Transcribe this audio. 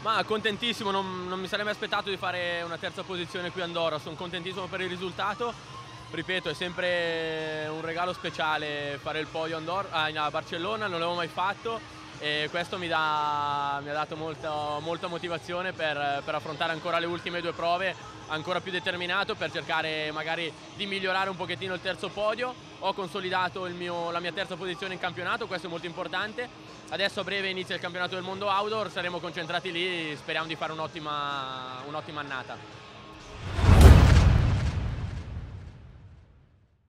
Ma contentissimo, non mi sarei mai aspettato di fare una terza posizione qui a Andorra, sono contentissimo per il risultato. Ripeto, è sempre un regalo speciale fare il podio a Barcellona, non l'avevo mai fatto e questo mi ha dato molta motivazione per affrontare ancora le ultime due prove, ancora più determinato per cercare magari di migliorare un pochettino il terzo podio. Ho consolidato la mia terza posizione in campionato, questo è molto importante. Adesso a breve inizia il campionato del mondo outdoor, saremo concentrati lì, speriamo di fare un'ottima annata.